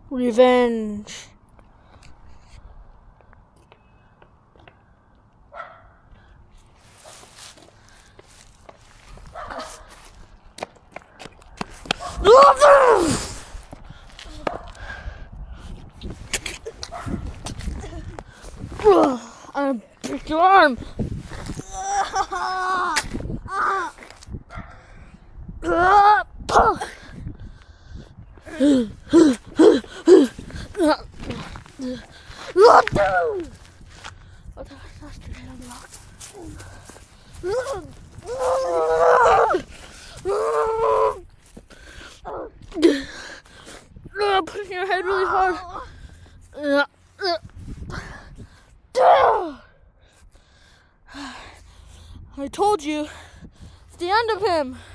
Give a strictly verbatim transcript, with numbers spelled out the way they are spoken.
Revenge. I'm gonna break your arm. Pushing your head really hard. I told you, it's the end of him.